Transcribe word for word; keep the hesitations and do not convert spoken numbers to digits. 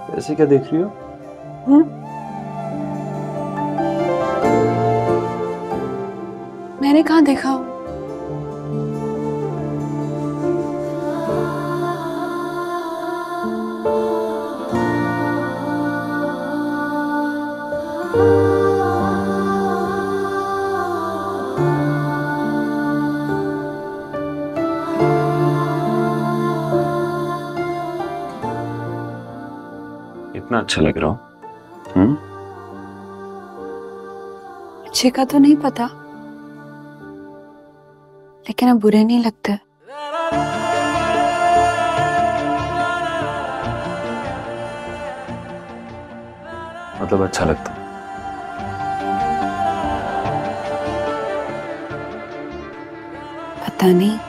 ऐसे क्या देख रही हो? हम्म? मैंने कहाँ देखा हूँ? इतना अच्छा लग रहा हो। हम्म? अच्छे का तो नहीं पता, लेकिन अब बुरे नहीं लगते। मतलब अच्छा लगता है। पता नहीं।